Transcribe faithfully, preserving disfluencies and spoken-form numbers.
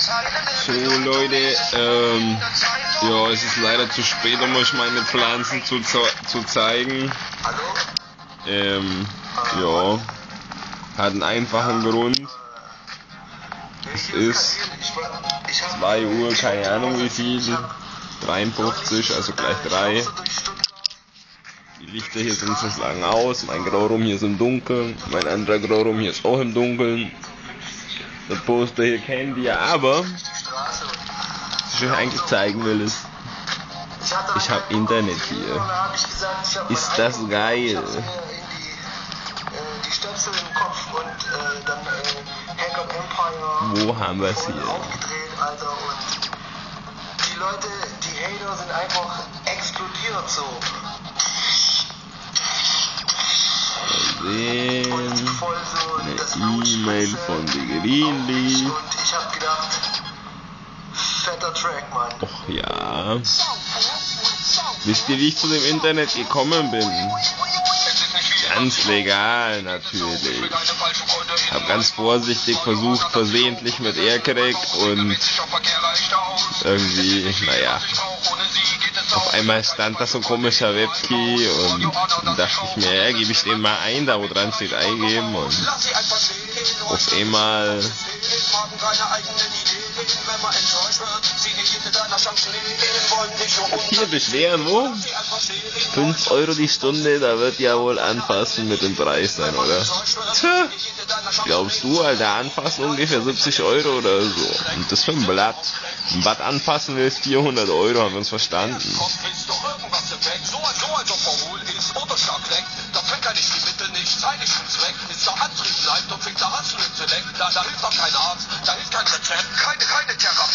So Leute, ähm, ja, es ist leider zu spät, um euch meine Pflanzen zu, zu zeigen. Ähm, ja, hat einen einfachen Grund. Es ist zwei Uhr, keine Ahnung wie viel, dreiundfünfzig, also gleich drei. Die Lichter hier sind zu lang aus, mein Graurum hier ist im Dunkeln, mein anderer Graurum hier ist auch im Dunkeln. Das Poster hier kennt ihr, aber was ich euch eigentlich zeigen will ist, ich habe Internet hier. Ist das geil? Wo haben wir es hier? Die Leute, die Hater sind einfach explodiert so. Sehen. Eine E-Mail von Diggerili. Und ich hab gedacht, fetter Track, Mann. Och ja. Wisst ihr, wie ich zu dem Internet gekommen bin? Ganz legal natürlich. Hab ganz vorsichtig versucht, versehentlich mit Aircrack und irgendwie, naja. Auf einmal stand da so ein komischer Webkey und dann dachte ich mir, ja, gebe ich den mal ein, da wo dran steht eingeben und auf einmal hier beschweren, wo? fünf Euro die Stunde, da wird ja wohl anfassen mit dem Preis sein, oder? Tja, glaubst du, Alter, anfassen ungefähr siebzig Euro oder so. Und das für ein Blatt. Ein Blatt anfassen ist vierhundert Euro, haben wir uns verstanden. Da hilft doch kein Arzt, da hilft kein Rezept, keine, keine Therapie.